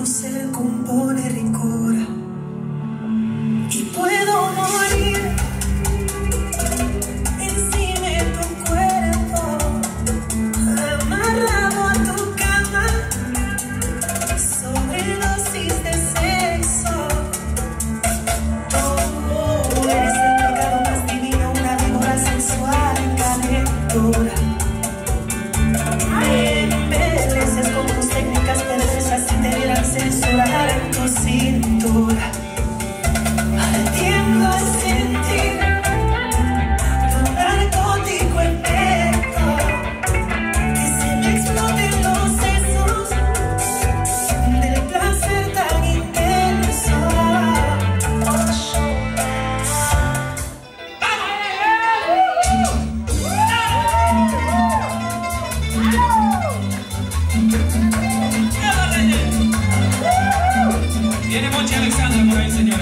se compone ricura y puedo morir encima de tu cuerpo, amarrado a tu cama, sobredosis de sexo. Oh, eres el pecado más divino, una víbora sensual en calentura. Embeleces con tus técnicas perversas y te dieran censurar en tu cintura. Tiendo a sentir tu narcótico efecto, que se me exploten los sesos del placer tan intenso. Viene Mochi Alexandra por ahí, señor.